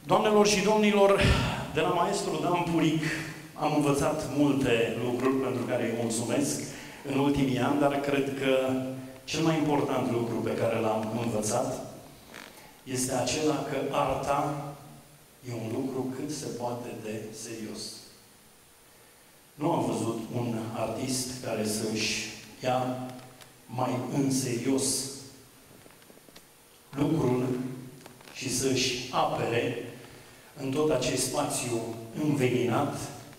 Doamnelor și domnilor, de la maestru Dan Puric am învățat multe lucruri pentru care îi mulțumesc în ultimii ani, dar cred că cel mai important lucru pe care l-am învățat este acela că arta e un lucru cât se poate de serios. Nu am văzut un artist care să-și ia mai în serios lucrul și să-și apere în tot acest spațiu înveninat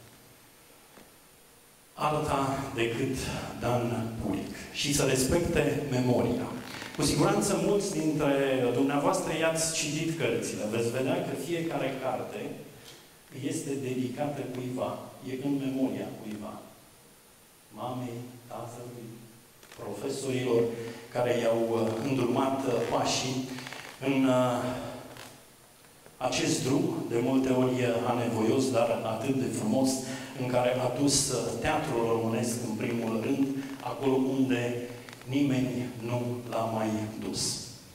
arta decât Dan Puric și să respecte memoria. Cu siguranță mulți dintre dumneavoastră i-ați citit cărțile. Veți vedea că fiecare carte este dedicată cuiva, e în memoria cuiva. Mamei, tatălui, profesorilor care i-au îndrumat pașii în acest drum, de multe ori anevoios, dar atât de frumos, în care a dus teatrul românesc în primul rând, acolo unde nimeni nu l-a mai dus.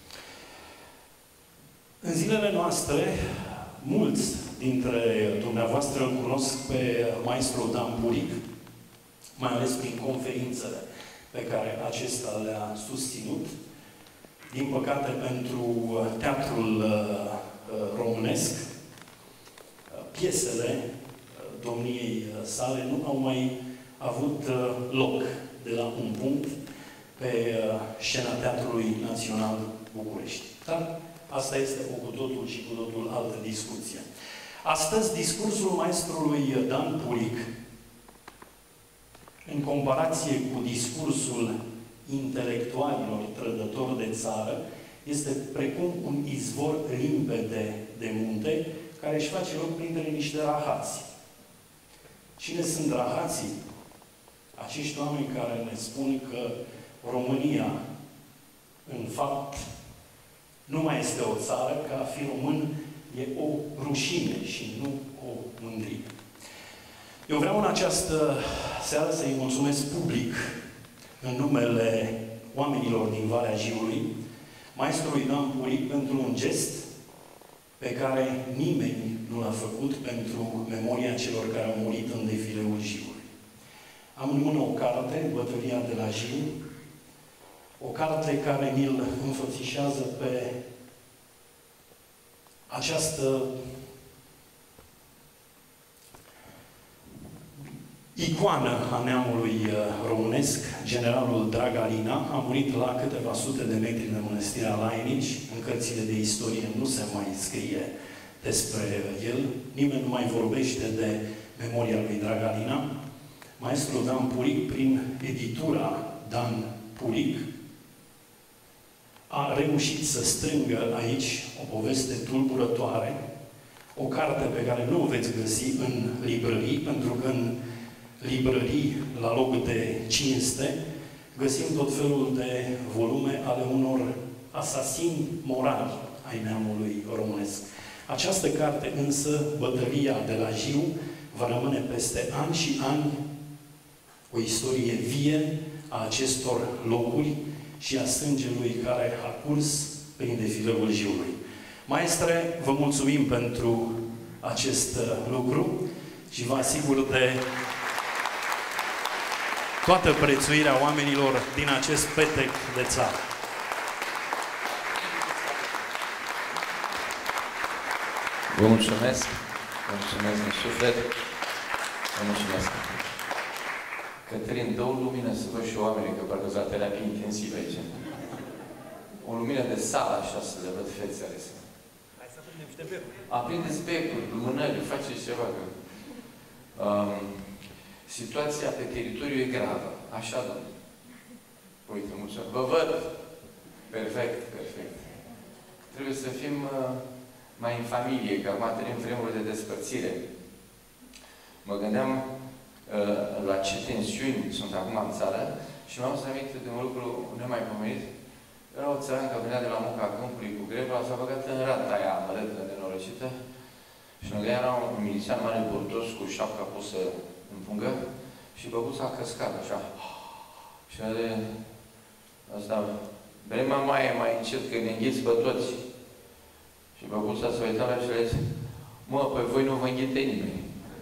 În zilele noastre, mulți dintre dumneavoastră îl cunosc pe maestru Dan Puric, mai ales prin conferințele pe care acesta le-a susținut. Din păcate, pentru teatrul românesc, piesele domniei sale nu au mai avut loc de la un punct pe scena Teatrului Național București. Dar asta este o cu totul și cu totul altă discuție. Astăzi, discursul maestrului Dan Puric, în comparație cu discursul intelectualilor trădători de țară, este precum un izvor limpede de munte care își face loc printre niște rahați. Cine sunt rahații? Acești oameni care ne spun că România, în fapt, nu mai este o țară, că a fi român e o rușine și nu o mândrie. Eu vreau în această seară să-i mulțumesc public în numele oamenilor din Valea Jiului, maestrului Dan Puric, pentru un gest pe care nimeni nu l-a făcut pentru memoria celor care au murit în defileul Jiului. Am în mână o carte, Bătălia de la Jiu, o carte care mi-l înfățișează pe această icoană a neamului românesc, generalul Dragalina. A murit la câteva sute de metri de Mănăstirea Lainici. În cărțile de istorie nu se mai scrie despre el. Nimeni nu mai vorbește de memoria lui Dragalina. Maestrul Dan Puric, prin editura Dan Puric, a reușit să strângă aici o poveste tulburătoare, o carte pe care nu o veți găsi în librării, pentru că în librării, la loc de cinste, găsim tot felul de volume ale unor asasini morali ai neamului românesc. Această carte însă, Bătălia de la Jiu, va rămâne peste ani și ani o istorie vie a acestor locuri și a sângelui care a curs prin defileul Jiului. Maestre, vă mulțumim pentru acest lucru și vă asigur de toată prețuirea oamenilor din acest petec de țară. Vă mulțumesc. Vă mulțumesc din suflet. Vă mulțumesc. Cătălin, dă o lumină să văd și oamenii, că parcă s-a terapie intensivă aici. O lumină de sală, așa, să le văd fețele. Hai să aprindem niște becuri. Aprindeți becuri, lumânări, faceți ceva. Situația pe teritoriu e gravă. Așa, domnule. Uite, mulțumesc. Vă văd. Perfect, perfect. Trebuie să fim mai în familie, că acum trăim vremuri de despărțire. Mă gândeam la ce tensiuni sunt acum în țară și mi-am adus aminte de un lucru nemaipomenit. Era o țărancă, venea de la munca câmpului cu greva, s-a băgat în rata aia amărâtă, nenorocită, și lângă ea era un milițian mare burtos cu șapca pusă în pungă și băbuța a căscat așa. Și asta, vremea mai încet, că ne înghiți pe toți. Și băbuța s-a uitat la și le-a zis, Mă, pe voi nu vă înghite nimeni.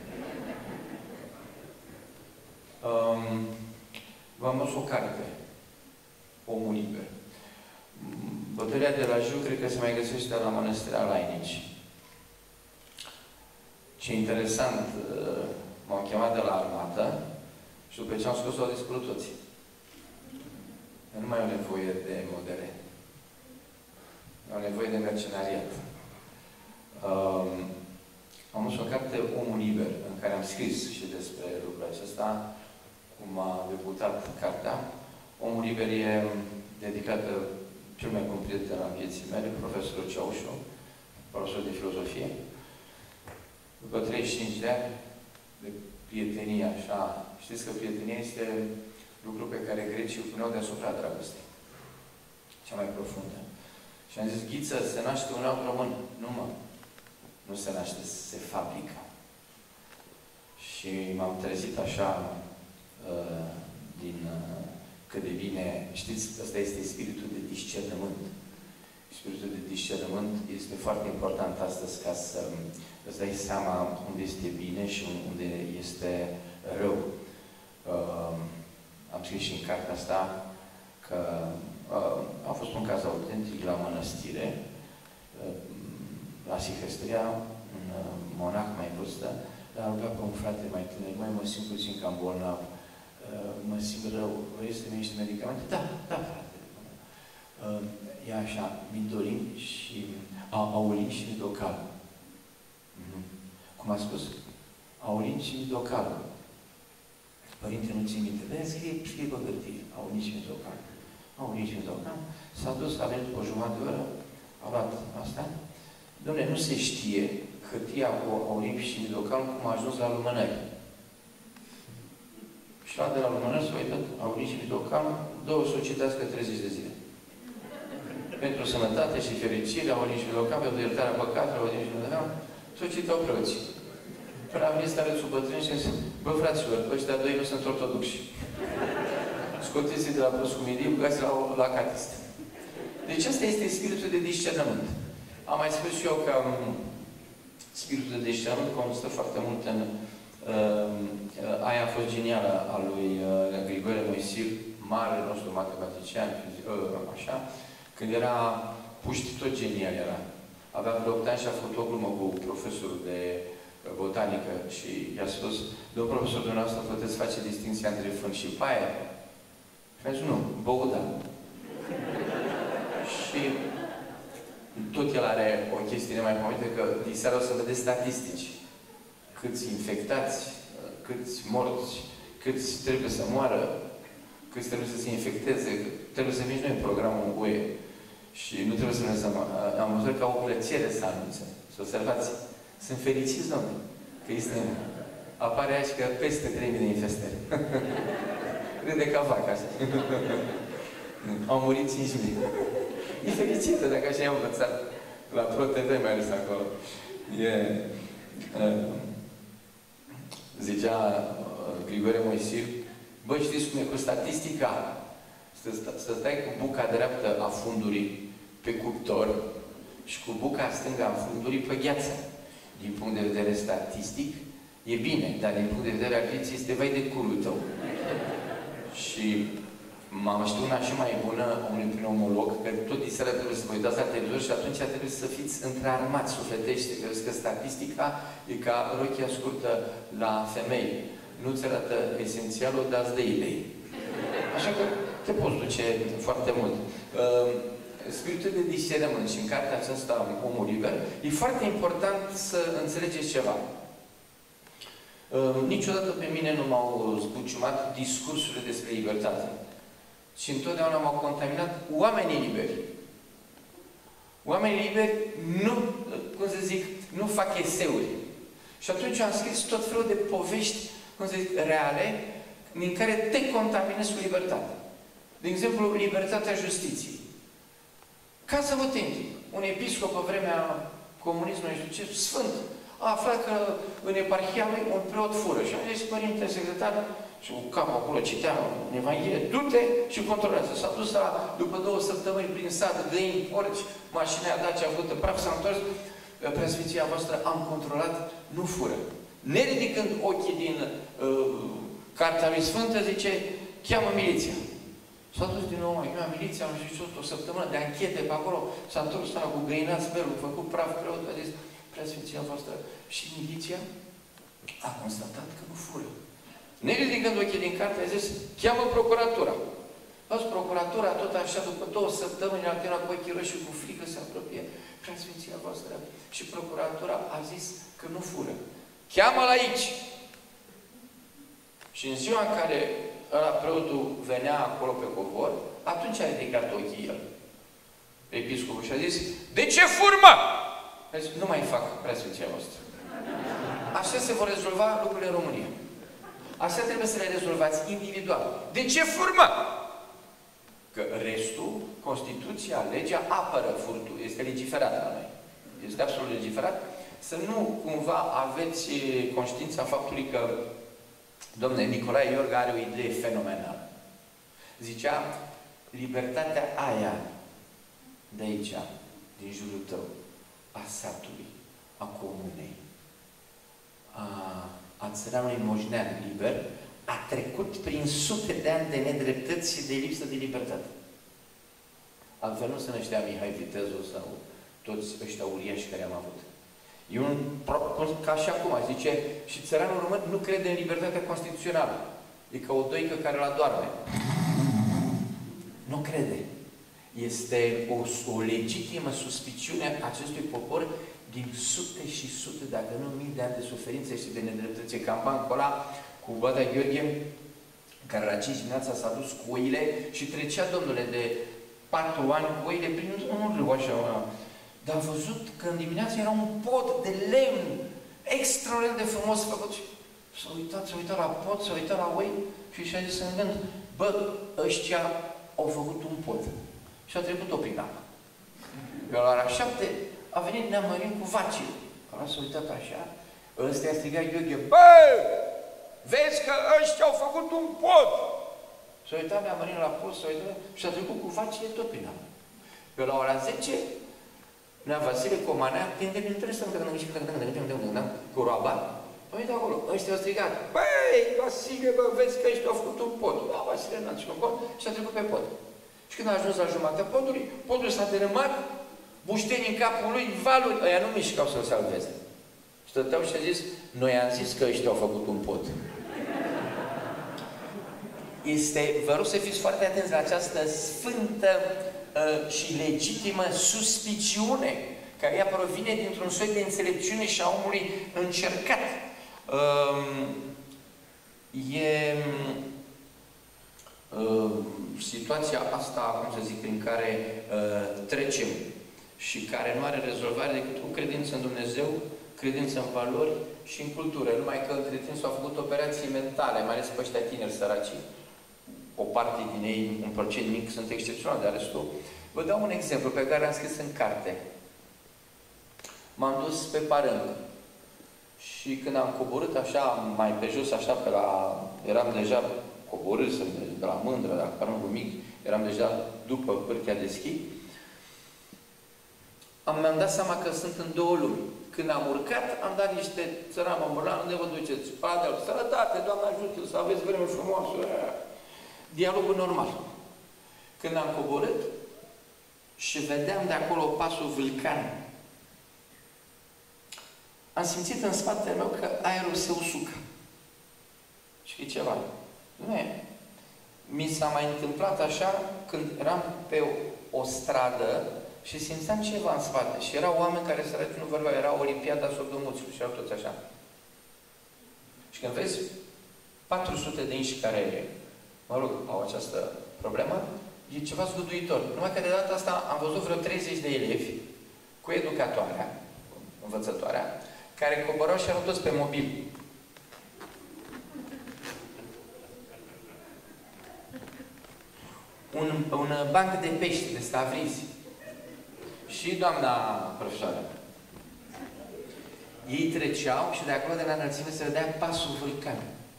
V-am dus o carte. Omul liber. Bătălia de la Jiu cred că se mai găsește la Mănăstirea Lainici. Ce interesant, m-au chemat de la armată și după ce am scos, au dispărut toți. Eu nu mai au nevoie de modere. Au nevoie de mercenariat. Am dus o carte Omul liber, în care am scris și despre lucrul acesta, cum a debutat cartea. Omul liber e dedicată cel mai bun prieten al vieții mele, profesorul Ceaușu, profesor de filozofie. După 35 de ani de prietenie, așa, știți că prietenia este lucru pe care grecii îl puneau deasupra dragostei. Cea mai profundă. Și am zis, Ghiță, se naște un alt român. Nu, mă. Nu se naște, se fabrică. Și m-am trezit așa din cât de bine, știți, ăsta este spiritul de discernământ. Spiritul de discernământ este foarte important astăzi ca să îți dai seama unde este bine și unde este rău. Am scris și în cartea asta că a fost un caz autentic la mănăstire, la Sihăstria, un monah mai vârstă, l-a rugat pe un frate mai tânăr, măi, mă simt puțin cam bolnav, mă simt rău, vrei să-mi niște medicamente? Da, da, frate. E așa, Midorin și Aulin și Midocal. Cum a spus? Aulin și Midocal. Părinte, nu ții minte. De-aia scrie pe hârtie. Aulin și Midocal. Aulin și Midocal. S-a dus, a venit cu o jumătate de oră, a luat asta. Dom'le, nu se știe hârtia cu Aulin și Midocal cum a ajuns la lumânări. Și la de la lumânări s-a uitat Aulin și Midocal, două societăți că 30 de zile. Pentru sănătate și fericire, Aulin și Midocal, pentru iertarea păcatelor, Aulin și Midocal, s-o citau preoții. Până a venit starețul bătrân și a zis, bă, fraților, ăștia doi nu sunt ortodoxi. Scoteți-i de la proscumidie, băgați la catist. Deci asta este spiritul de discernământ. Am mai spus și eu că spiritul de discernământ constă foarte mult în aia a fost genială a lui Grigore Moisil, marele nostru matematician, așa, când era puști, tot genial era. Avea vreo 8 ani și a făcut o glumă cu profesorul de botanică și i-a spus, domnul profesor, dumneavoastră puteți face distinția între fân și paie? Și a zis, nu, băuda. Și tot el are o chestie nemaipomenită că diseară o să vedeți statistici. Câți infectați, câți morți, câți trebuie să moară, câți trebuie să se infecteze, trebuie să vii noi în programul UE. Și nu trebuie să ne lăsăm. Am văzut ca o plăcere să anunțe. Să observați. Sunt fericiți, domnule, că este, apare aici că peste 3.000 de infestări. Râde ca vaca așa. Au murit 5.000. E fericită dacă așa i-am învățat. La ProTV mai ales acolo. Zicea Grigore Moisil, bă, știți cum e cu statistica? Să stai cu buca dreaptă a fundurii pe cuptor și cu buca stângă a fundurii pe gheață. Din punct de vedere statistic, e bine, dar din punct de vedere al vieții este vai de culul tău. Și m-am știut una și mai bună a unui pneumolog, că tot diseară trebuie să vă uitați la televizor și atunci trebuie să fiți întrearmați sufletește. Că statistica e ca rochia scurtă la femei. Nu-ți arată esențialul, dar îți dă idei. Așa că te poți duce foarte mult. Spiritul de discernământ și în cartea aceasta, Omul liber, e foarte important să înțelegeți ceva. Niciodată pe mine nu m-au zbuciumat discursurile despre libertate. Și întotdeauna m-au contaminat oamenii liberi. Oamenii liberi nu, cum să zic, nu fac eseuri. Și atunci am scris tot felul de povești, cum să zic, reale, din care te contaminezi cu libertate. De exemplu, libertatea justiției. Ca să vă închip, un episcop pe vremea comunismului, nu știu ce, sfânt, a aflat că în eparhia lui un preot fură. Și a zis, părinte secretar, și cu capul acolo citea în Evanghelie, du-te și controlează. S-a dus după 2 săptămâni prin sat, găini, porci, mașina Dacia a făcut praf, s-a întors, Preasfinția voastră, am controlat, nu fură. Neridicând ochii din Cartea lui Sfântă, zice, cheamă miliția. S-a dus din nou, mai cheamă miliția, am zis o săptămână de anchete pe acolo, s-a întors cu găinați belul, făcut praf preot, a zis, Preasfinția voastră, și miliția a constatat că nu fură. Neridicând ochii din carte, a zis, cheamă procuratura. Azi, procuratura, tot așa, după 2 săptămâni, altera cu ochii roșii, cu frică, se apropie Preasfinția voastră. Și procuratura a zis că nu fură. Cheamă-l aici! Și în ziua în care preotul venea acolo pe covor, atunci a ridicat ochii el. Episcopul și a zis, de ce furmă? A zis, nu mai fac, Preasfinția voastră. Așa se vor rezolva lucrurile în România. Așa trebuie să le rezolvați individual. De ce furmă? Că restul, Constituția, legea, apără furtul. Este legiferat la noi. Este absolut legiferat. Să nu cumva aveți conștiința faptului că domnule Nicolae Iorga are o idee fenomenală. Zicea, libertatea aia de aici, din jurul tău, a satului, a comunei, a țăranului moșnean liber, a trecut prin sute de ani de nedreptăți și de lipsă de libertate. Altfel nu se năștea Mihai Viteazul sau toți ăștia uriași care am avut. E un, ca și acum, zice, și țăranul român nu crede în libertatea constituțională. E ca o doică care la doarme. Nu crede. Este o legitimă suspiciune a acestui popor din sute și sute, dacă nu mii de ani de suferințe și de nedreptăți. Cam bancul ăla cu Bada Gheorghe, care la 5 dimineața s-a dus cu oile și trecea, domnule, de 4 ani cu oile prin un râu așa. Dar am văzut că în dimineață era un pod de lemn extraordinar de frumos făcut. S-a uitat la pod, s-a uitat la oi și și-a zis în gând, bă, ăștia au făcut un pod. Și a trecut-o prin apă. Pe la ora 7 a venit Neamărin cu vacile. Ăla s-a uitat așa, ăsta i-a strigat Gheorghe, bă, vezi că ăștia au făcut un pod. S-a uitat Neamărin la pod, s-a uitat și a trecut cu vacile tot prin apă. Pe la ora 10, Nea Vasile Comanea, tinde prin trăsăm, cu roaba, a venit acolo, ăștia au strigat, băi, Vasile, bă, vezi că ăștia au făcut un pod. Da, Vasile n-a ținut pod și a trecut pe pod. Și când a ajuns la jumatea podului, podul s-a dărâmat, bușteni în capul lui, valuri, ăia nu mișcau să-l salveze. Stăteau și a zis, noi am zis că ăștia au făcut un pod. Vă rog să fiți foarte atenți la această sfântă și legitimă suspiciune, care ea provine dintr-un soi de înțelepciune și a omului încercat. Situația asta, cum să zic, prin care trecem și care nu are rezolvare decât cu credință în Dumnezeu, credință în valori și în cultură. Numai că între timp s-au făcut operații mentale, mai ales pe ăștia tineri săraci. O parte din ei, un procent mic, sunt excepțional, de restul. Vă dau un exemplu pe care l-am scris în carte. M-am dus pe Parâng și când am coborât așa, mai pe jos, așa, pe la... eram deja coborât, de la Mândră, la Parângul Mic, eram deja după Pârchea de Schi. Mi-am dat seama că sunt în două lumi. Când am urcat, am dat niște țărani, mă mărla, unde vă duceți? Padel, sănătate, Doamne ajută, să aveți vreme frumoasă. Dialogul normal. Când am coborât și vedeam de acolo pasul Vâlcan, am simțit în spatele meu că aerul se usucă. Și ceva. Nu e. Mi s-a mai întâmplat așa când eram pe o stradă și simțeam ceva în spate. Și erau oameni care săraci nu vorbeau, era Olimpiada Sodomulților și erau toți așa. Și când vezi 400 de inși care, mă rog, au această problemă, e ceva zguduitor. Numai că de data asta am văzut vreo 30 de elevi cu educatoarea, învățătoarea, care coborau și erau toți pe mobil. Un banc de pești, de stavrizi. Și doamna profesoară. Ei treceau și de acolo de la înălțime se vedea pasul Vâlcan.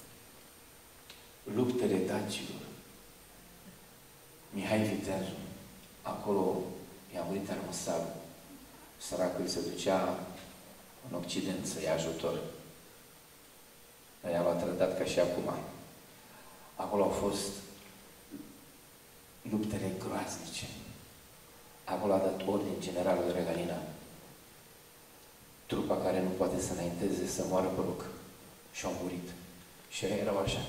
Luptele dacilor. Mihai Viteazu. Acolo i-a murit armăsarul. Săracul se ducea în Occident să ia ajutor. Dar ea l-a trădat ca și acum. Acolo au fost luptele groaznice. Acolo a dat ordin generalul Regalina. Trupa care nu poate să înainteze, să moară pe loc. Și au murit. Și ei erau așa.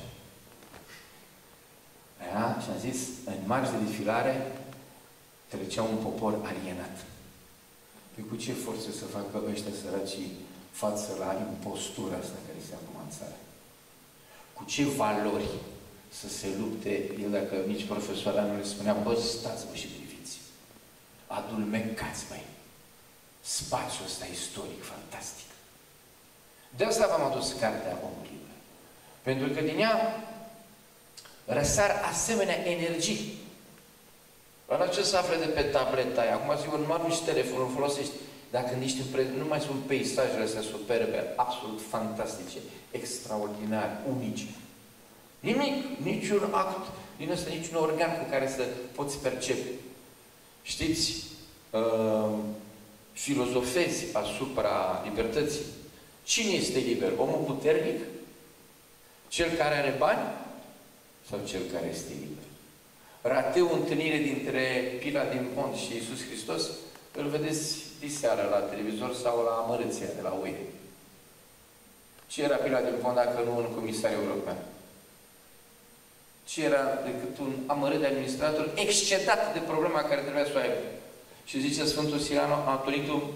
Aia, și am zis, în marș de defilare trecea un popor alienat. Păi cu ce forță să facă ăștia săracii față la impostura asta care se acum în țară? Cu ce valori să se lupte, el dacă nici profesoara nu le spunea, bă, stați-vă și priviți. Adulmecați, băi. Spațiul ăsta istoric, fantastic. De asta v-am adus cartea Omul Liber. Pentru că din ea răsar asemenea energii. La ce să afle de pe tableta aia? Acum, sigur, numai nu și telefonul folosești. Dar când ești nu mai sunt peisajele astea superbe, absolut fantastice, extraordinare, unice. Nimic, niciun act din ăsta, niciun organ cu care să poți percepe. Știți, filozofezi asupra libertății. Cine este liber? Omul puternic? Cel care are bani? Sau cel care este liber? Rateu întâlnire dintre Pila din Pont și Iisus Hristos, îl vedeți diseară la televizor sau la Amărâția de la UE. Ce era Pila din Pont dacă nu un comisar european? Ce era decât un amărât de administrator excedat de problema care trebuia să o aibă? Și zice Sfântul Sirano Antonitu,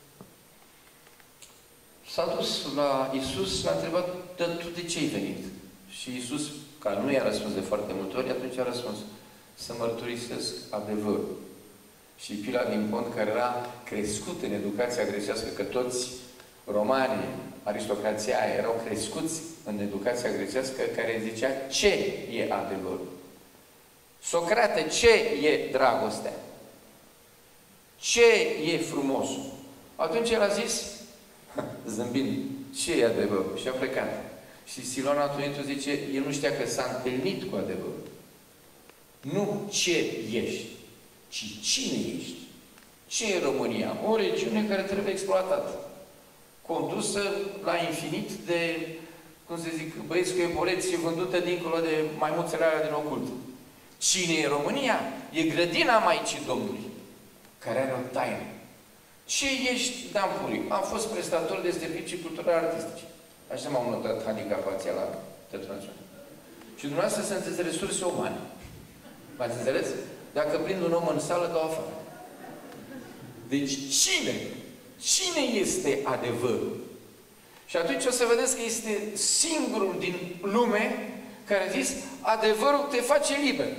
s-a dus la Iisus, l-a întrebat, tu de ce ai venit? Și Iisus, care nu i-a răspuns de foarte multe ori, atunci a răspuns, să mărturisesc adevărul. Și Pila din Pont, care era crescut în educația grecească, că toți romanii, aristocrația aia, erau crescuți în educația grecească, care zicea ce e adevărul. Socrate, ce e dragostea? Ce e frumosul? Atunci el a zis, zâmbind, ce e adevărul? Și a plecat. Și Silon Antonitu zice, el nu știa că s-a întâlnit cu adevărul. Nu ce ești, ci cine ești. Ce e România? O regiune care trebuie exploatată. Condusă la infinit de, cum se zic, băieți cu epoleți și vândută dincolo de maimuțele alea din ocult. Cine e România? E grădina Maicii Domnului, care are o taină. Ce ești, Dan Puric? Am fost prestator de servicii culturale artistice. Așa m-am notat handicapația la Teatrul Național. Și dumneavoastră sunteți resurse umane. M-ați înțeles? Dacă prind un om în sală, dau afară. Deci cine? Cine este adevărul? Și atunci o să vedeți că este singurul din lume care a zis, adevărul te face liber.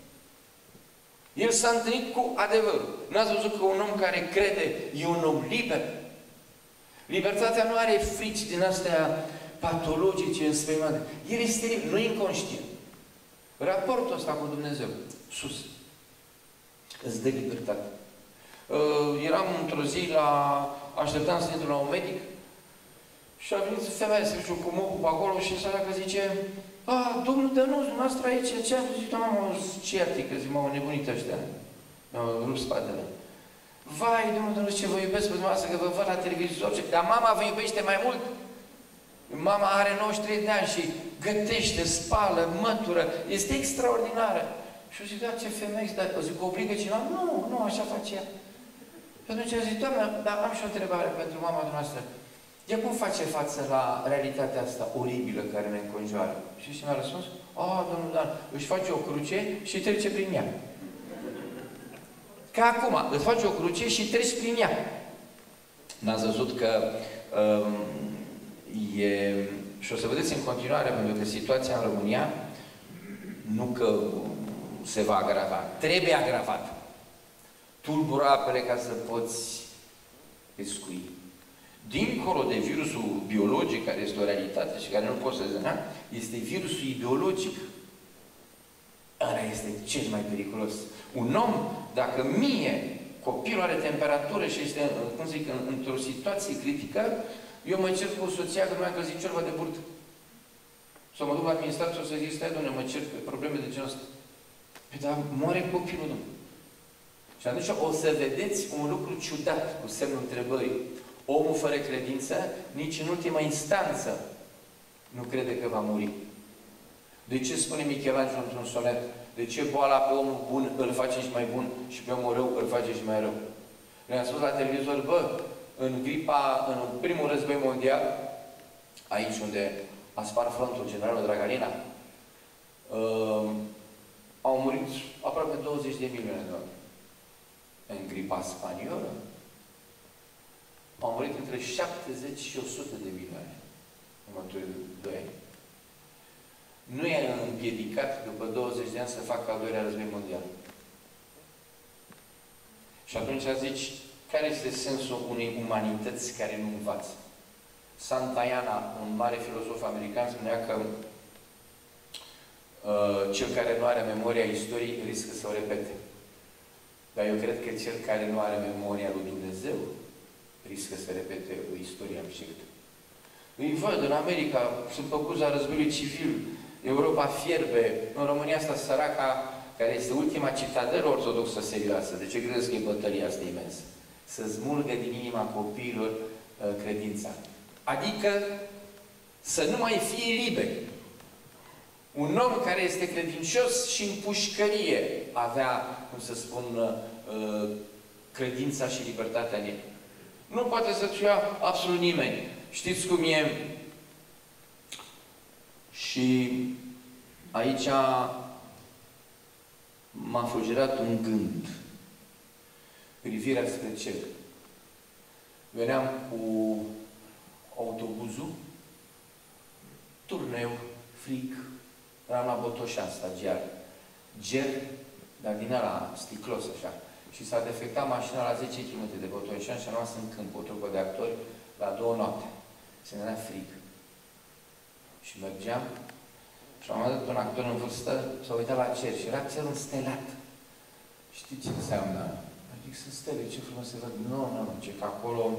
El s-a întâlnit cu adevărul. N-ați văzut că un om care crede e un om liber? Libertatea nu are frici din astea patologice, înspăimate. El este liber, nu inconștient. Raportul ăsta cu Dumnezeu, sus, îți dă libertate. Eram într-o zi așteptam să intru la un medic și a venit femeia să știu cu mocul pe acolo și săracă zice, domnul Dănuț, dumneavoastră aici, ce am zis? Mama, certică, zic, m-au nebunit ăștia. Mi-au rupt spatele. Vai, domnul Dănuț, ce vă iubesc pe dumneavoastră, că vă văd la televizor. Dar mama vă iubește mai mult. Mama are 93 de ani și gătește, spală, mătură. Este extraordinară. Și eu zic, da, ce femeie, dar o zic, obligă cineva? Nu, așa face ea. Și atunci a zis, doamnă, dar am și o întrebare pentru mama dumneavoastră. Ea cum face față la realitatea asta oribilă care ne înconjoară? Și ce mi-a răspuns? Domnul Dan, își face o cruce și trece prin ea. Ca acum, îți faci o cruce și treci prin ea. N-ați văzut că și o să vedeți în continuare, pentru că situația în România nu că se va agrava, trebuie agravată. Tulbură apele ca să poți pescui. Dincolo de virusul biologic, care este o realitate și care nu poți să zâna, este virusul ideologic. Ăla este cel mai periculos. Un om, dacă mie, copilul are temperatură și este, cum zic, într-o situație critică, eu mă cer cu soția că nu mi-a căzit ciorba de burtă. Sau mă duc la administrație să zic, stai, doamne, mă cer pe probleme de genul ăsta. Păi, dar moare copilul, domnule. Și atunci o să vedeți un lucru ciudat, cu semnul întrebării. Omul fără credință, nici în ultima instanță, nu crede că va muri. De ce spune Michelangelo într-un sonet? De ce boala pe omul bun îl face și mai bun și pe omul rău îl face și mai rău? Le-am spus la televizor, bă, în primul război mondial, aici unde a spart frontul generalul Dragalina, au murit aproape 20 de milioane de oameni. În gripa spaniolă au murit între 70 și 100 de milioane în următorii 2 ani. Nu i-a împiedicat după 20 de ani să facă al doilea război mondial. Și atunci zici, care este sensul unei umanități care nu învață? Santayana, un mare filozof american, spunea că cel care nu are memoria istoriei riscă să o repete. Dar eu cred că cel care nu are memoria lui Dumnezeu riscă să repete o istorie amșectă. Îi văd în America, sunt pe buza războiului civil, Europa fierbe, în România asta săraca, care este ultima citadelă ortodoxă serioasă. De ce credeți că e bătălia asta imensă? Să smulgă din inima copiilor credința. Adică să nu mai fie liberi. Un om care este credincios și în pușcărie avea, cum să spun, credința și libertatea în el. Nu poate să-ți ia absolut nimeni. Știți cum e? Și aici m-a fulgerat un gând. Privirea spre cer. Veneam cu autobuzul, turneu, frig, eram la Botoșan, stagiar. Ger, dar din ăla sticlos așa. Și s-a defectat mașina la 10 km de Botoșan și am rămas în câmp, o trupă de actori, la 2 noapte. Se ne era frig. Și mergeam și am văzut un actor în vârstă, s-a uitat la cer și era cerul înstelat. Știi ce înseamnă? Adică sunt stele, ce frumos se văd. Nu, ce că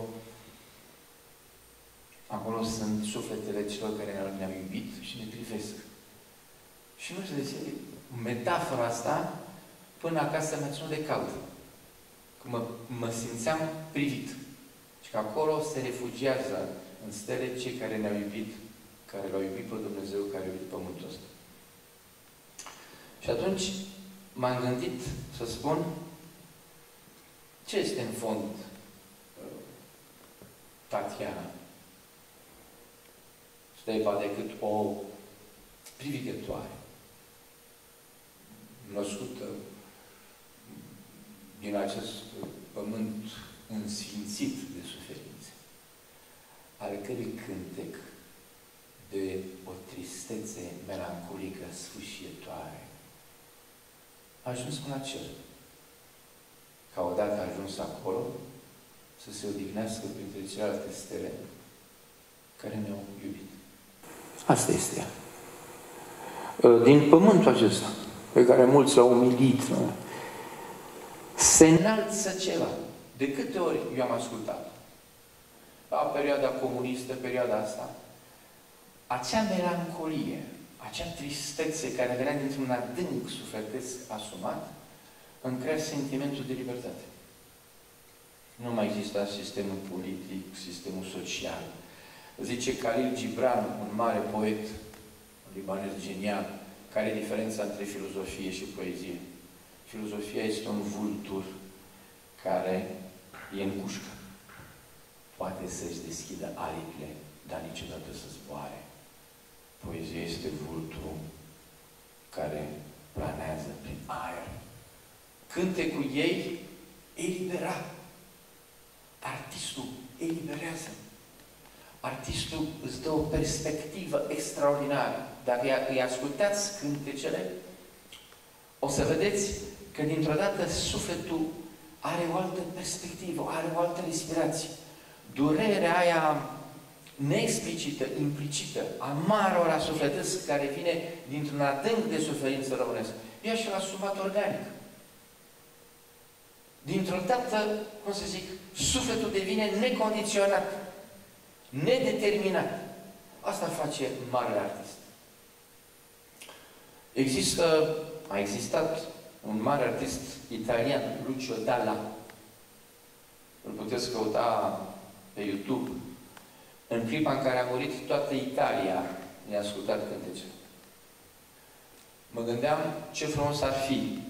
acolo sunt sufletele celor care ne-au iubit și ne privesc. Și nu știu de ce, metafora asta, până acasă mi-a ținut de cald. Că mă simțeam privit. Și că acolo se refugiază în stele cei care ne-au iubit, care l-au iubit pe Dumnezeu, care au iubit pământul ăsta. Și atunci m-am gândit să spun ce este în fond Tatiana. Steva decât o privighetoare, născută din acest pământ însfințit de suferințe, ale cărui cântec de o tristețe melancolică sfâșietoare a ajuns până la cer. Ca odată a ajuns acolo, să se odihnească printre celelalte stele care ne-au iubit. Asta este ea. Din pământul acesta, pe care mulți l-au umilit, se înalță ceva. De câte ori eu am ascultat? La perioada comunistă, perioada asta, acea melancolie, acea tristețe care venea dintr-un adânc sufletesc asumat, îmi crea sentimentul de libertate. Nu mai exista sistemul politic, sistemul social. Zice Khalil Gibran, un mare poet, un libanez genial, care e diferența între filozofie și poezie. Filozofia este un vultur care e în cușcă. Poate să-și deschidă aripile, dar niciodată să zboare. Poezia este vulturul care planează prin aer. Cântecul ei elibera. Artistul eliberează. Artistul îți dă o perspectivă extraordinară. Dacă îi ascultați cântecele, o să vedeți că dintr-o dată sufletul are o altă perspectivă, are o altă respirație. Durerea aia neexplicită, implicită, amară ora sufletesc, care vine dintr-un adânc de suferință românesc, ea și-l asumat organic. Dintr-o dată, cum să zic, sufletul devine necondiționat, nedeterminat. Asta face marele artist. A existat un mare artist italian, Lucio Dalla. Îl puteți căuta pe YouTube, în clipa în care a murit, toată Italia i-a ascultat cântecele. Mă gândeam ce frumos ar fi.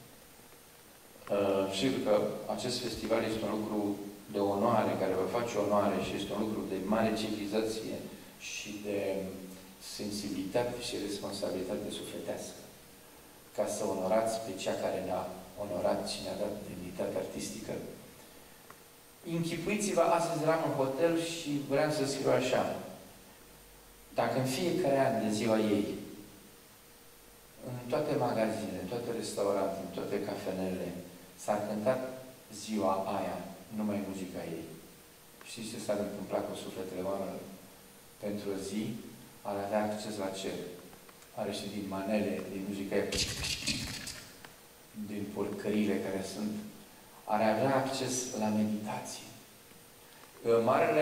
Sigur că acest festival este un lucru de onoare, care vă face onoare și este un lucru de mare civilizație și de sensibilitate și responsabilitate sufletească. Ca să onorați pe cea care ne-a onorat și ne-a dat demnitate artistică. Închipuiți-vă, astăzi eram în hotel și vreau să scriu așa. Dacă în fiecare an de ziua ei, în toate magazinele, în toate restaurantele, în toate cafenele, s-a cântat ziua aia, numai muzica ei. Știți ce s-ar întâmpla cu sufletele oamenilor? Pentru o zi, ar avea acces la cer. Are și din manele, din muzica ei, din porcările care sunt, ar avea acces la meditație. Marele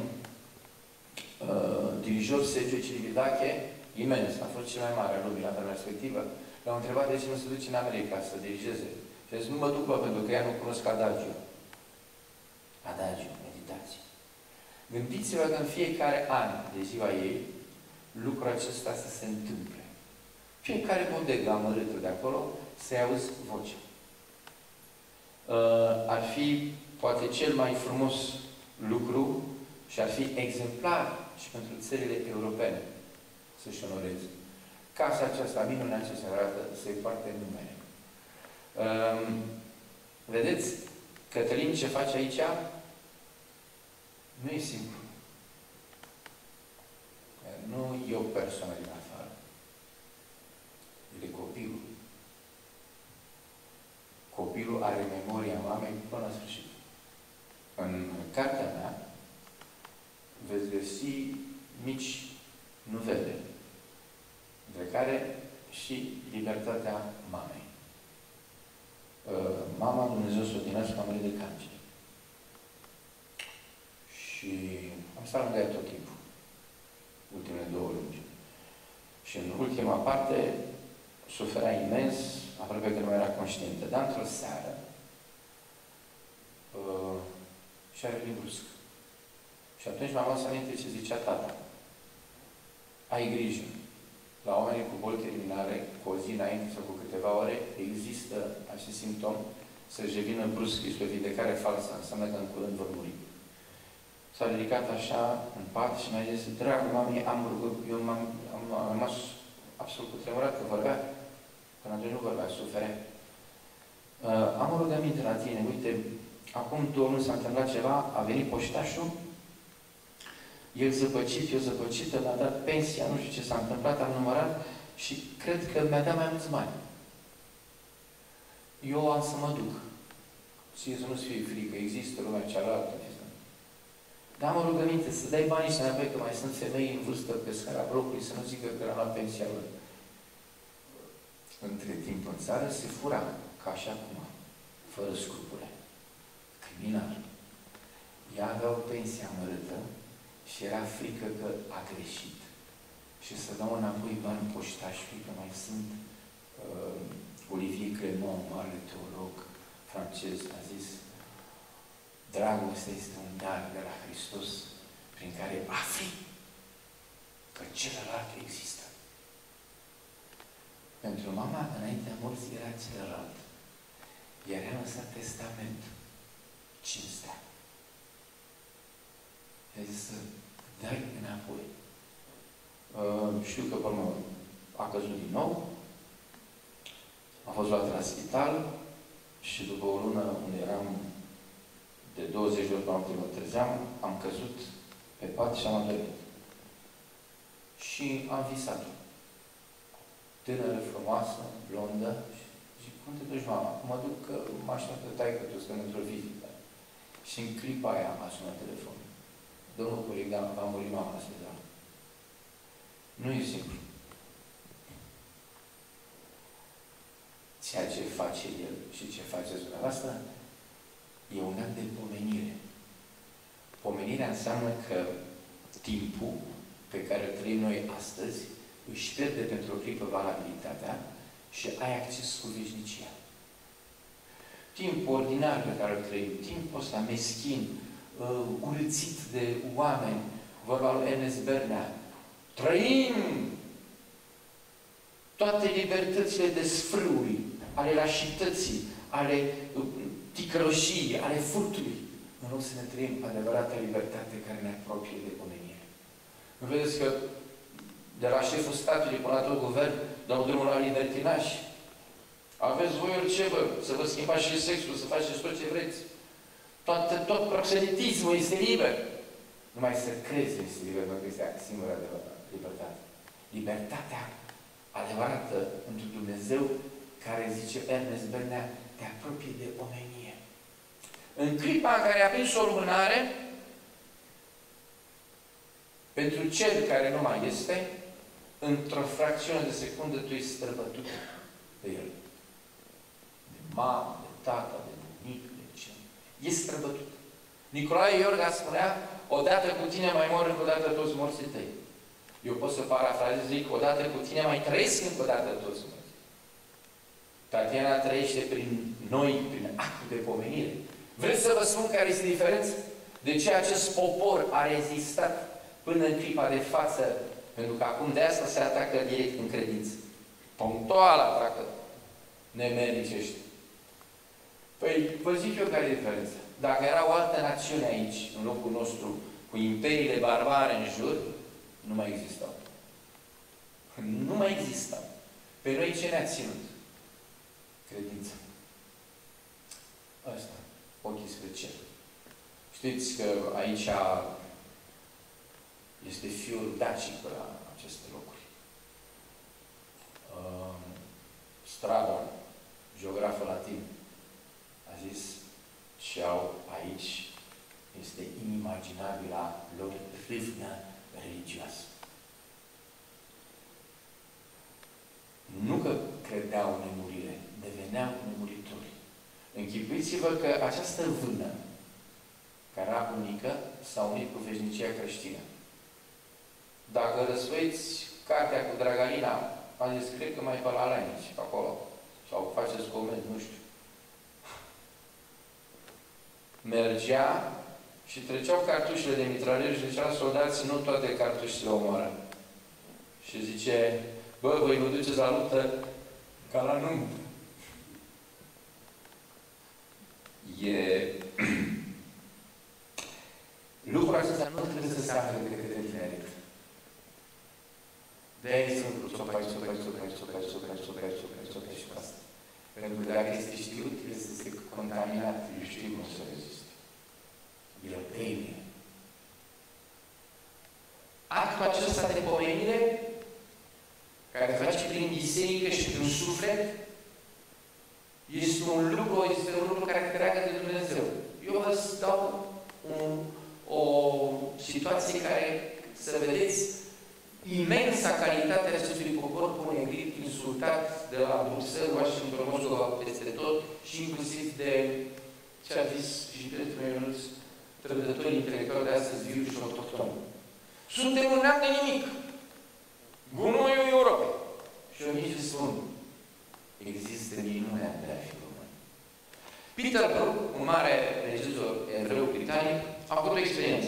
dirijor Sergiu Celibidache, imens, a fost cel mai mare al lumii la vremea respectivă, l-au întrebat de ce nu se duce în America să dirigeze. Și a zis, nu mă duc, pentru că ea nu cunosc Adagio. Adagio, meditație. Gândiți-vă că în fiecare an de ziua ei, lucrul acesta să se întâmple. Fiecare bodegă amărâtă de acolo să-i auzi vocea. Ar fi, poate, cel mai frumos lucru și ar fi exemplar și pentru țările europene să-și onoreze. Casa aceasta minunată ce se arată să-i poarte numele. Vedeți, Cătălin ce face aici nu e simplu. Nu e o persoană din afară. E copilul. Copilul are memoria mamei până la sfârșit. În cartea mea veți găsi mici nuvele, între care și libertatea mamei. Mama, Dumnezeu să o tinească, a murit de cancer. Și am stat lângă ea tot timpul. Ultimele 2 luni. Și în ultima parte suferea imens, aproape că nu era conștientă. Dar într-o seară și-a revenit brusc. Și atunci m-am luat aminte ce zicea tata. Ai grijă. La oamenii cu boli terminale, cu o zi înainte sau cu câteva ore, există acest simptom să-și revină brusc. Este o vindecare falsă. Înseamnă că în curând vor muri. S-a ridicat așa în pat și mi-a zis, dragul mami, eu am rămas absolut cutremurat că vorbea. Până atunci nu vorbea, suferea. Am o rugăminte la tine. Uite, acum 2 luni s-a întâmplat ceva, a venit poștașul, el zăpăcit, eu zăpăcită, mi-a dat pensia, nu știu ce s-a întâmplat, am numărat și cred că mi-a dat mai mulți bani. Eu am să mă duc. Ție să nu-ți fie frică, există lumea cealaltă. Dar am o rugăminte, să dai banii și înapoi, că mai sunt femei în vârstă pe scara blocului, să nu zică că l-am luat pensia lor. Între timp în țară se fura, ca și acum, fără scrupule. Criminal. Ea avea o pensie amărâtă și era frică că a greșit. Și să dau înapoi bani poștașului, că mai sunt Olivier Clement, mare teolog francez, a zis, dragostea este un dar de la Hristos prin care afli că celălalt există. Pentru mama, înaintea morții, era celălalt. Iar ea lăsat testament, cinstea. I-a zis să dai înapoi. Știu că, până a căzut din nou, a fost luat la spital și după o lună unde eram de 20 de ori pe noapte mă trezeam, am căzut pe pat și am adormit. Și am visat-o. Tânără, frumoasă, blondă. Și zic, cum te duci, mama? Mă duc că mă așteaptă taică-tu, stăm într-o vizită. Și în clipa aia a sunat telefonul. Domnul coleg, va muri mama la spital. Nu e simplu. Ceea ce face el și ce faceți dumneavoastră e un act de pomenire. Pomenirea înseamnă că timpul pe care îl trăim noi astăzi își pierde pentru o clipă valabilitatea și ai acces cu veșnicia. Timpul ordinar pe care îl trăim, timpul ăsta meschin, urâțit de oameni. Vorba lui Ernest Bernea. Trăim toate libertățile desfrâului, ale lașității, ale ticăloșii, ale furtului, în loc să ne trăim adevărata libertate care ne apropie de omenire. Nu vedeți că de la șeful statului până la tot guvern dau drumul la libertinaj? Aveți voi orice, bă, să vă schimbați și sexul, să faceți tot ce vreți. Tot proxenetismul este liber. Numai să crezi este liber, pentru că este singura libertate. Libertatea adevărată într Dumnezeu, care, zice Ernest Bernea, te apropie de omenie. În clipa în care a prins o lumânare, pentru cel care nu mai este, într-o fracțiune de secundă tu ești străbătut de el. De mamă, de tată, de bunic, de ce. Ești străbătut. Nicolae Iorga spunea, odată cu tine mai mor încă o dată toți morții tăi. Eu pot să parafrazez, zic, odată cu tine mai trăiesc încă o dată toți morții. Tatiana trăiește prin noi, prin actul de pomenire. Vreți să vă spun care este diferența? De ce acest popor a rezistat până în clipa de față? Pentru că acum de asta se atacă direct în credință. Punctual atacă nemernicești. Păi, vă zic eu care e diferența. Dacă era o altă națiune aici, în locul nostru, cu imperiile barbare în jur, nu mai existau. Nu mai existau. Pe noi ce ne-a ținut? Credința. Asta. Ochii spre cer. Știți că aici este fiul dacic la aceste locuri. Strabon, geograful latin, a zis ce au aici este inimaginabilă lor râvnă religioasă. Nu că credeau în nemurire, deveneau nemuritori. Închipuiți-vă că această vână, care era unică, s-a unit cu veșnicia creștină. Dacă răsfoiți cartea cu Dragalina, a zis, cred că mai pe la Lenici, acolo. Sau faceți coment, nu știu. Mergea și treceau cartușele de mitralier și zicea soldații, nu toate cartușele omoară. Și zice, bă, voi vă duceți la luptă ca la nume. Lucrul acesta nu trebuie să se afle de către tineret. De-aia sunt țopai și cu asta. Pentru că dacă este știut, este contaminat, eu știu cum să reziste. El teme. Actul acesta de pomenire, care face prin biserică și prin suflet, este un lucru care te leagă de Dumnezeu. Eu vă dau o situație care, să vedeți, imensa calitate a acestui popor ponegrit, insultat de la Bruxelles, Washington, Moscova, peste tot, și inclusiv de ce a zis și prietenul meu Ionuț, trădătorii intelectuali de astăzi, viu și autohtoni. Suntem un neam de nimic. Gunoiul Europei. Și eu nici spun, există minunea de a fi român. Peter Brook, un mare regizor evreu britanic, a făcut o experiență.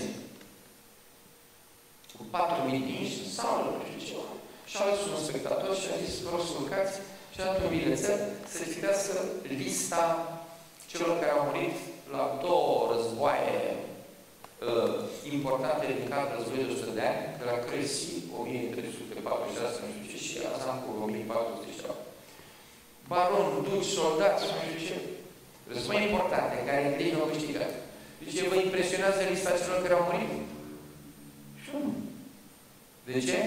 Cu 4.000 de inși în sală, nu știu ceva. Și a ales un spectator și a zis, vreau să urcați și a dat un bilețel să citească lista celor care au murit la 2 războaie importante din cadrul războiului de 100 de ani, de la Crecy, 1346, nu știu ce, și Azancul, 1400 ceva. Baron, duci, soldați, nu știu ce. Război importante, în care englezii au câștigat. Deci vă impresionează lista celor care au murit? Și nu. De ce?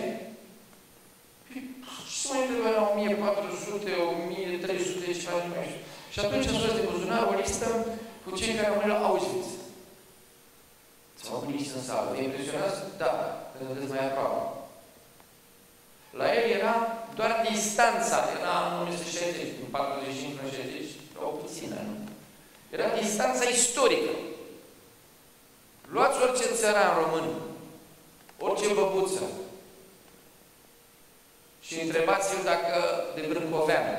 Și mai trebuie la 1400, 1300, ceva, nu știu. Și atunci a scos de buzunar o listă cu cei care au murit la Auschwitz. S-au gândit în sală. Vă impresionează? Da, pentru că vedeți mai aproape. La el era doar distanța, era în 1960, în 45, în 60, o puțină, nu? Era distanța istorică. Luați orice țăran român, orice băbuță, și întrebați-l dacă de Brâncoveanu,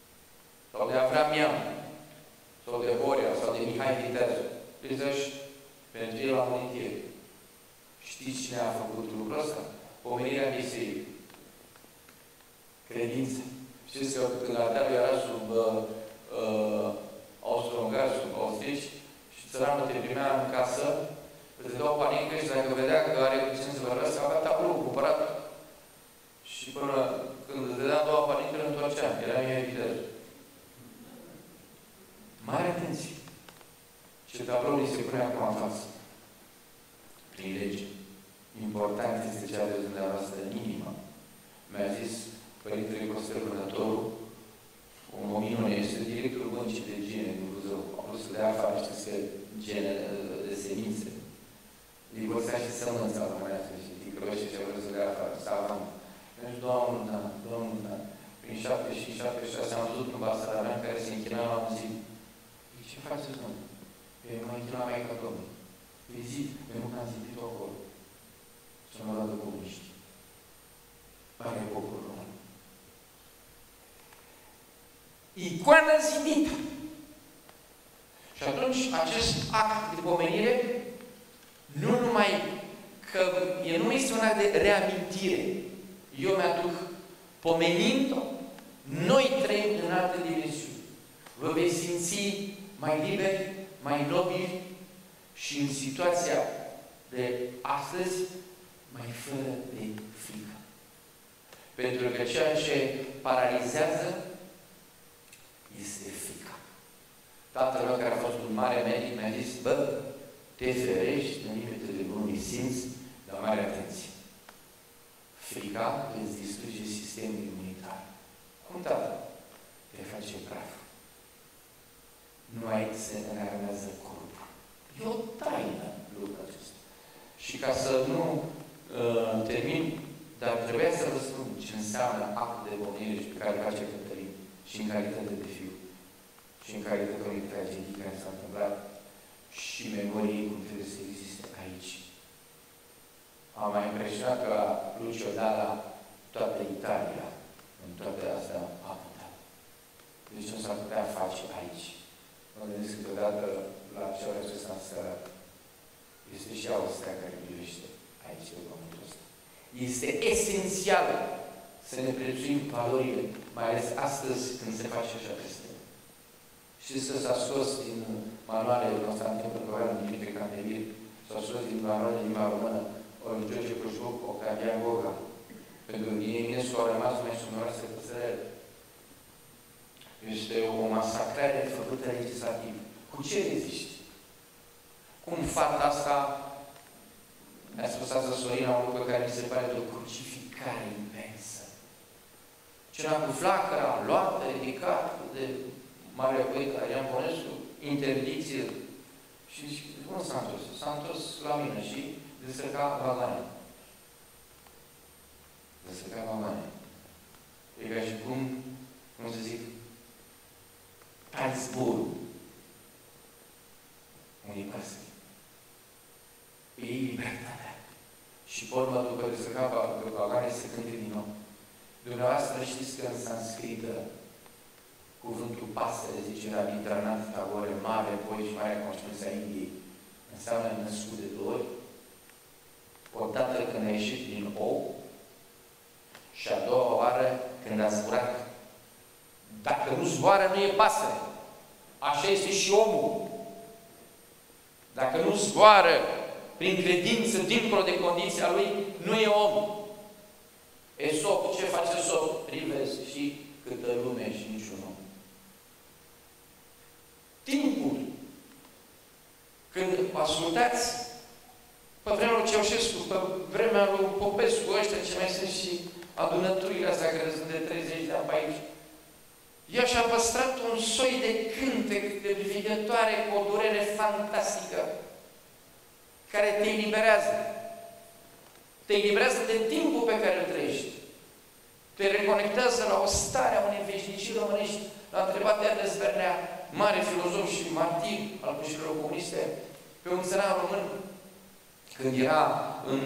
sau de Avram Iam, sau de Horea, sau de Mihai Viteazu. Îți Pentru el a murit el. Știți cine a făcut lucrul ăsta? Pomenirea bisericii. Credință. Știți că când Ardealul era sub austro-ungari, sub austrici, și țăranul te primea în casă, îți dădeau panică și dacă vedea că are cine să vorbească, avea tablou cumpărat. Și până când îți dădea a doua panică, îl întorcea. Era inevitabil. Mare atenție! Ce tablou li se pune acum în față? Prin lege. Important este cea de dumneavoastră inimă. Mi-a zis Părintele Costel Vânătorul, o minune, este directorul băncii de gene din Buzău. A vrut să dea afară, știți că gene de semințe. Divorțea și sămânța românească și ticroșe și a vrut să dea afară. Savant. Deci, Doamne, prin 77-76 am văzut un basar mea care se închina la un zid. Ce faceți, domnule? Eu mă închin la Maica Domnului. Îi zic, pentru că am zidit-o acolo. Să mă vadă comuniști. Pare poporul român. Icoana zidită. Și atunci, acest act de pomenire, nu numai că el nu este un act de reamintire. Eu mi-aduc pomenind-o, noi trăim în altă dimensiune. Vă veți simți mai liberi, mai nobili și în situația de astăzi, mai fără de frică. Pentru că ceea ce paralizează este frica. Tatăl meu, care a fost un mare medic, mi-a zis, bă, te ferești în limitele bunului simț, dar mare atenție. Frica îți distruge sistemul imunitar. Cum, tată? Te face praf. Nu ai se înarmează corpul. E o taină lucrul acesta. Și ca să nu termin, dar trebuia să vă spun ce înseamnă actul de pomenire și pe care îl face Cătălin și în calitate de fiu și în calitate de tragedii care s-a întâmplat și memorii cum trebuie să existe aici. Am mai impresionat că la Lucio Dalla toată Italia, în toate astea, a putea. Deci nu s-ar putea face aici. Mă gândesc câteodată la ce ori acesta în seara. Este și Austria care privește aici pe pământul ăsta. Este esențial să ne prețuim valorile, mai ales astăzi când se face așa peste. Știți că s-a scos din manualele Constantin Brâncoveanu, Dimitrie Cantemir, s-a scos din manualele de limba română ori George Crușbuc, Octavian Goga. Pentru că din Eminescu au rămas mai numeroase păsărele. Este o masacrare făcută legislativ. Cu ce reziști? Cum fata asta mi-a spus asta Sorina, un lucru care mi se pare de o crucificare imensă. Cina cu flacăra, luată, ridicat, de mare poet Adrian Ponescu, interdicție. Și zice, cum s-a întors? S-a întors la mine și descărca vagane. Descărca vagane. E ca și cum să zic, ca zborul unei păsări. E libertatea. Și pe urmă, după descărca vagane, se cânte din nou. Dumneavoastră știți că în sanscrită cuvântul pasăre, zice Rabindranath Tagore, mare poet și mare conștiință a Indiei, înseamnă născut de 2 ori. Odată când a ieșit din ou și a doua oară când a zburat. Dacă nu zboară, nu e pasăre. Așa este și omul. Dacă nu zboară prin credință, dincolo de condiția lui, nu e om. Esop, ce face Esop? Rivez și câtă lume și niciun om. Timpul, când ascultați pe vremea lui Ceaușescu, pe vremea lui Popescu, ăștia ce mai sunt și adunăturile astea care sunt de 30 de ani pe aici, ea și-a păstrat un soi de cântec de vegătoare cu o durere fantastică, care te eliberează. Te eliberează de timpul pe care îl trăiești. Te reconectează la o stare a unei veșnicii românești. L-a întrebat Ernest Zvernea, mare filozof și martir al mișcărilor comuniste, pe un țăran român, când era în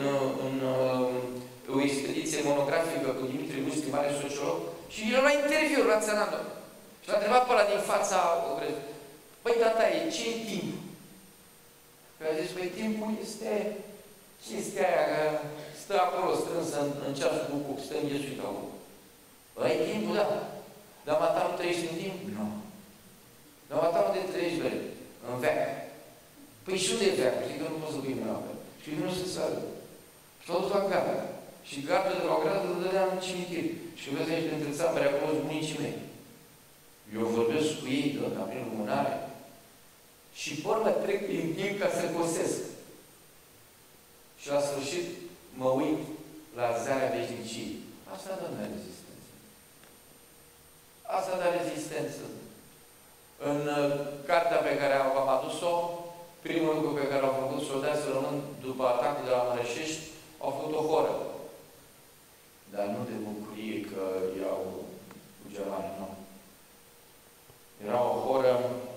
o expediție monografică cu Dimitrie Gustin, mare sociolog, și el lua interviu la țăranul. Și l-a întrebat pe ăla din fața ogrezului. Păi, tataie, ce e timp? Că a zis, păi timpul este chestia aia, că stă acolo strânsă în ceasul cu cuc, stă înghesuit acolo. Păi timpul, da. Dar mata nu trăiești în timp? Nu. Dar mata unde trăiești, băi? În veac. Păi și unde e veacul? Știi că nu poți să pui mâna pe. Și nu se sară. S-au dus la gardă. Și gardă de la o gradă îl dădea în cimitir. Și vezi aici între țapări, acolo sunt bunicii mei. Eu vorbesc cu ei, ca prin lumânare. Și până trec din timp ca să cosesc. Și la sfârșit mă uit la zarea veșnicii. Asta dă rezistență. Asta dă rezistență. În cartea pe care am adus-o, primul lucru pe care au făcut soldații români după atacul de la Mărășești, au făcut o horă. Dar nu de bucurie că erau cu germani, nu. Era o horă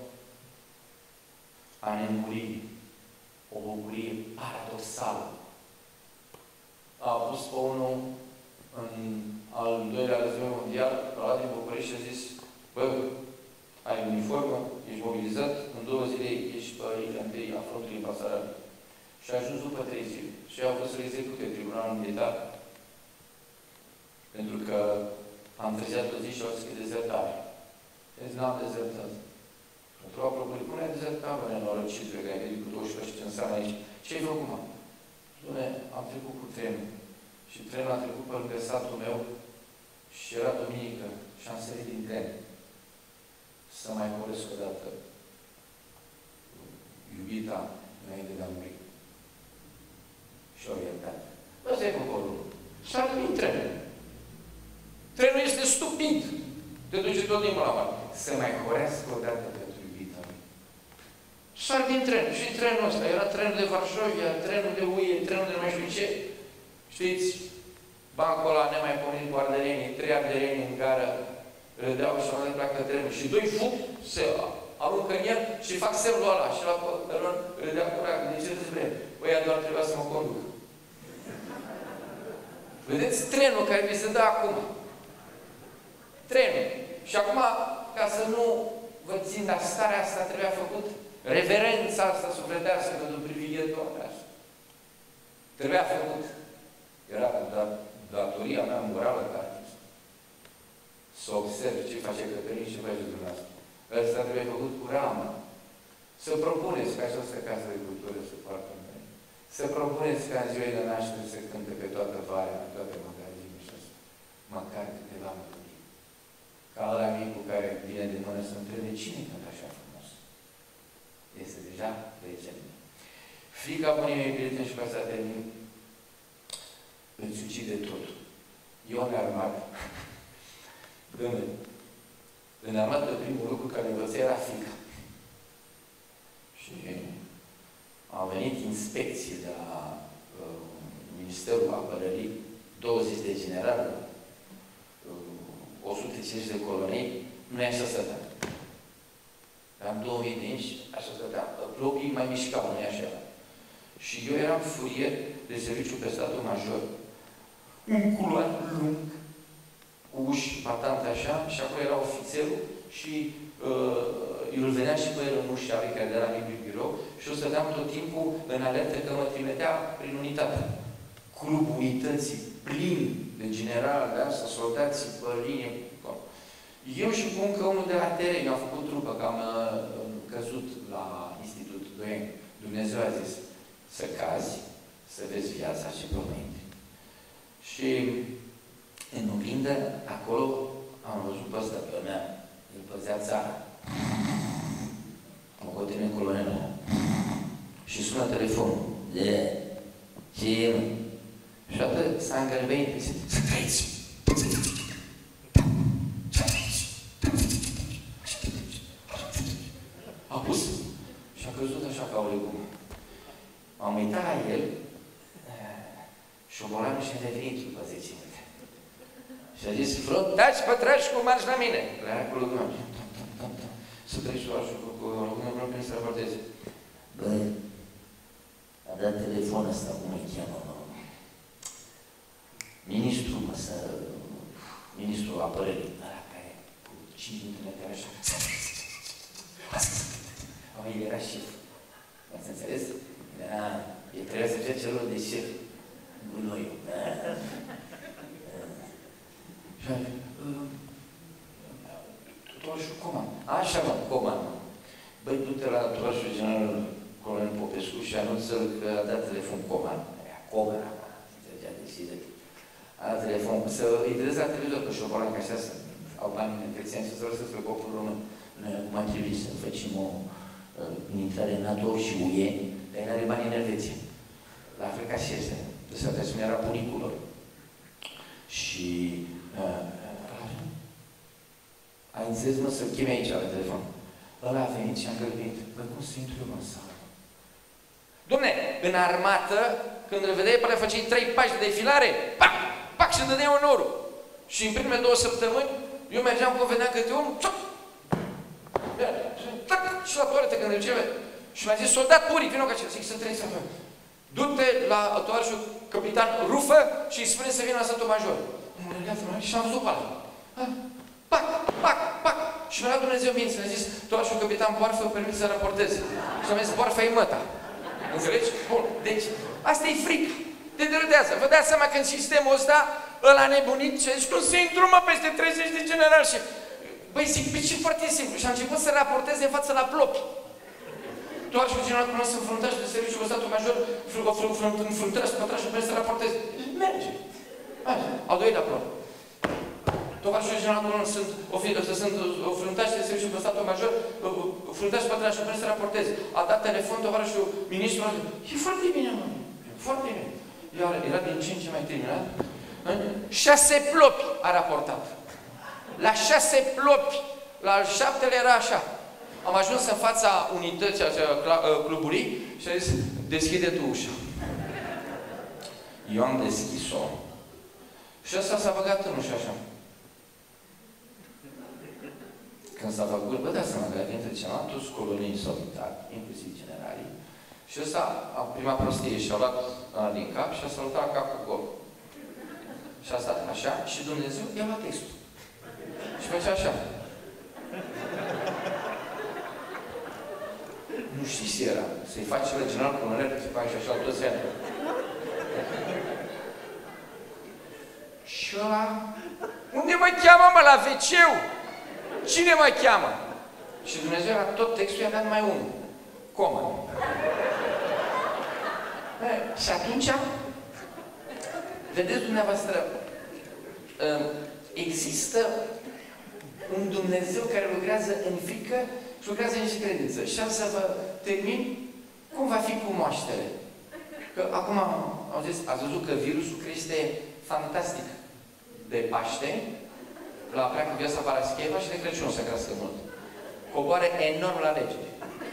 a nemuririi. O bucurie paradoxală. A pus pe unul în al doilea război mondial, a luat din București și a zis, bă, ai uniformă, ești mobilizat, în 2 zile ești pe linia întâi a frontului în Basarabia. Și a ajuns după 3 zile. Și au fost să execute tribunalul militar. Pentru că am întârziat o zi și au zis că e dezertare. Deci n-am dezertat. Pentru a propune, cum ai dezertat, bă, nenorocitule, că ai venit cu 12 ce înseamnă aici. Ce ai făcut, mă? Spune, am trecut cu trenul. Și trenul a trecut pe lângă satul meu și era duminică și am sărit din tren. Să mai coresc o dată iubita înainte de a muri. Și au iertat. Ăsta e poporul. S-a din trenul. Trenul este stupid. Te duce tot timpul la mare. Să mai corească o dată pentru iubita lui. Sar din tren. Și trenul ăsta. Era trenul de Varșovia, trenul de UE, trenul de nu mai știu ce. Știți? Bancul ăla nemaipomenit cu ardelenii, 3 ardeleni în gară, râdeau și au pleacă trenul. Și 2 fug, se aruncă în el și fac semnul ăla. Și la peron râdea cu ragă. De ce îți vrei? Băi, doar trebuia să mă conduc. Vedeți trenul care vi se dă acum. Trenul. Și acum, ca să nu vă țin, dar starea asta trebuia făcut, reverența asta sufletească pentru privighetoarea asta. Trebuia făcut. Era datoria mea morală ca artist. Să observ ce face Cătălin și ce face dumneavoastră. Ăsta trebuie făcut cu ramă. Să propuneți ca această casă de cultură să facă în mine. Să propuneți ca în ziua de naștere să cânte pe toată varea, pe toate magazinele și asta. Măcar câteva melodii. Ca ăla mic cu care vine de mână să întrebe cine cântă așa frumos. Este deja legend. Frica bunii mei prieteni și ca să termin, îți ucide totul. Eu în armat, în armată, primul lucru care învăță era frica. Și au venit inspecții de la Ministerul Apărării, 20 de generali, 150 de colonei, nu e așa stăteam. Am 2000 de inci, așa stăteam. Plopii mai mișcau, nu e așa. Și eu eram furier de serviciu pe statul major, un culoar lung, cu uși batante așa, și acolo era ofițerul și îl venea și pe el în ușa lui, care era micul birou, și eu stăteam tot timpul în alertă că mă trimitea prin unitate. Clubul unității plin de general, de asta, soldații pe linie. Eu și cu încă unul de la teren, am făcut trupă, că am căzut la institut 2 ani. Dumnezeu a zis să cazi, să vezi viața și pământ. Și în oglindă, acolo, am văzut pe ăsta, pe mea, îl păzea țara. Am continuat colonelul. Și sună telefonul. Ce e, mă? Și atât s-a îngălbenit pe zi. Să trăiți! A pus și a căzut așa ca o legumă. M-am uitat la el și obolanul și-a revenit după 10 minute. Și a zis, fruntați pătrași cu marș la mine. Era cu legumă. Să treci la și cu legumă, vreau bine să raporteze. Băi, a dat telefon ăsta, cum îi cheamă, ministrul, ministrul apărării, ăla care cu 5 minute era așa. El era șef. Ați înțeles? Da, el trebuie să fie celor de șef. Gunoiul. Tovarășul Coman. Așa, mă, Coman. Băi, du-te la tovarășul general Colonel Popescu și anunță-l că a dat telefon Coman. Coman, înțelegea de știți. A dat telefon, să-i vedeți la televizor, că și-o balancă așa, să au bani întrețeni și să răsesc pe poporul român. Noi acum ar trebui să facem o intrare în NATO și UE, dar el are bani în Elveție. La Africa și este. Deci asta era bunicul lor. Și a înțeles, mă, să-l cheme aici la telefon. Ăla a venit și a îngălbit. Bă, cum să intru eu în sală? Dom'le, în armată, când îl vedeai, până făceai 3 pași de defilare, pac, pac, și îmi dădea onorul. Și în primele 2 săptămâni, eu mergeam când veneam câte om, tac, și la toaletă când ducea. Și mi-a zis, soldat Puric, vină ca ce, zic, sunt 3 săptămâni. Du-te la tovarășul capitan Rufă și îi spune să vină la satul major. Și am văzut pe ala. Pac, pac, pac. Și mi-a dat Dumnezeu minți, mi-a zis, tovarășul capitan Boarfă, permite să raporteze. Și mi-a zis, Boarfă e măta. Înțelegi? Bun. Deci, asta e frică. Te derădează. Vă dați seama că în sistemul ăsta, ăla nebunit, și a zis, cum să intru, mă, peste 30 de generali și... Băi, zic, pe ce foarte simplu. Și a început să raporteze în față la plopi. Tovarășul general cunosc înfruntaș de serviciu cu statul major, înfruntaș, pătrașul, trebuie să raporteze. Merge. Așa. Al doilea plop. Tovarășul general cunosc sunt înfruntaș de serviciu cu statul major, înfruntaș, pătrașul, trebuie să raporteze. A dat telefon tovarășul ministru. E foarte bine, mă. Foarte bine. Iar era din ce în ce mai terminat. 6 plopi a raportat. La 6 plopi. La al 7-lea era așa. Am ajuns în fața unității clubului și a zis, deschide tu ușa. Eu am deschis-o. Și ăsta s-a băgat în ușa așa. Când s-a făcut, vă dați seama că dintre celălalt, toți colonii s-au uitat, inclusiv generalii. Și ăsta, prima prostie, și-a luat din cap și a salutat capul gol. Și a stat așa și Dumnezeu i-a luat textul. Și făcea așa. Nu știi ce era. Să-i faci la general colonel, să-i faci așa toți ani. Și ăla... Unde mă cheamă, mă, la WC-ul? Cine mă cheamă? Și Dumnezeu la tot textul i-a dat numai unul. Coman. Și atunci, vedeți dumneavoastră, există un Dumnezeu care lucrează în frică și lucrează în credință. Și am să vă termin cum va fi cu moaștele. Că acum am zis, ați văzut că virusul crește fantastic de Paște, la pleacă viața Parascheva și de Crăciun o să crească mult. Coboare enorm la legere.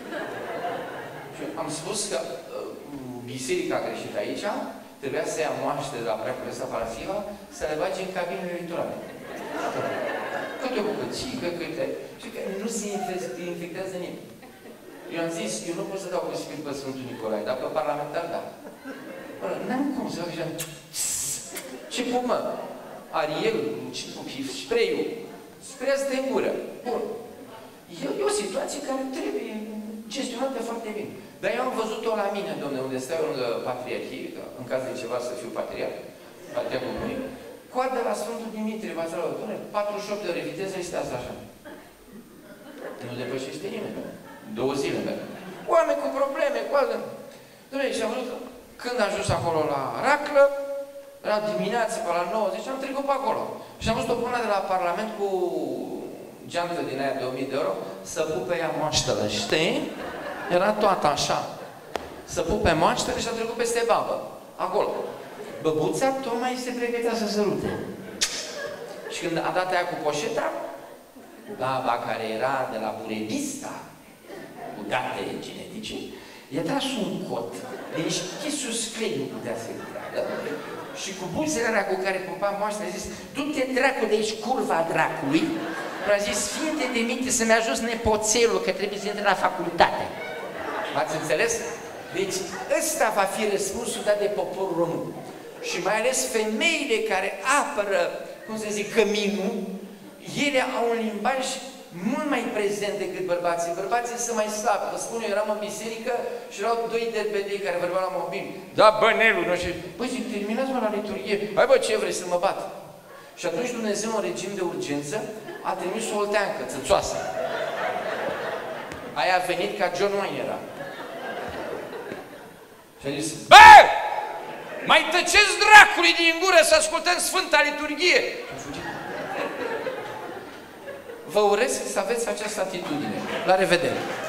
Și am spus că biserica a greșit aici, trebuia să ia moaște de la pleacă viața Parascheva, să le bage în cabinele electorale. Câte o bucățică, câte... Și că nu se infectează nimeni. Eu am zis, eu nu pot să dau posibil pe Sfântul Nicolae, dar pe parlamentar, da. N-am cum să fac așa... Ce pun, mă? Arielul, spray-ul, spray-ul de gură. Bun. E o situație care trebuie gestionată foarte bine. Dar eu am văzut-o la mine, domnule, unde stau lângă patriarhie, în caz de ceva să fiu patriarh, patriarhul Bunic, coadă la Sfântul Dimitrie, Vasalul, domnule, 48 de ore viteză, este asta așa. Nu depășește nimeni. 2 zile, bă. Oameni cu probleme, coadă. Domnule, și am văzut, când am ajuns acolo la Raclă, era dimineață, pe la 9, zice, am trecut pe acolo. Și am văzut o bună de la Parlament cu geantă din aia de 1000 de euro, să pupe ea moaștele, știi? Era toată așa. Să pupe moaștele și a trecut peste babă. Acolo. Băbuța tocmai se pregătea să sărute. Și când a dat aia cu poșeta, baba care era de la Burebista, cu date genetice, i-a tras un cot de niște chisus clay, nu putea să-i tragă. Și cu buzele alea cu care pupa moaștele a zis, du-te dracu de aici, curva dracului. Și a zis, Sfinte de minte să-mi ajut nepoțelul, că trebuie să intre la facultate. Ați înțeles? Deci ăsta va fi răspunsul dat de poporul român. Și mai ales femeile care apără, cum să zic, căminul, ele au un limbaj mult mai prezent decât bărbații. Bărbații sunt mai slabi. Vă spun, eu eram în biserică și erau doi derbedei care vorbeau la mobil. Da, bănelul, nu știu. Băi, zic, terminați-mă la liturghie. Hai, bă, ce vrei, să mă bat? Și atunci Dumnezeu, în regim de urgență, a trimis o olteancă, țățoasă. Aia a venit ca John Wayne era. Și a zis, bă! Mai tăceți dracului din gură să ascultăm Sfânta Liturghie! Și a fugit. Vă urez să aveți această atitudine. La revedere!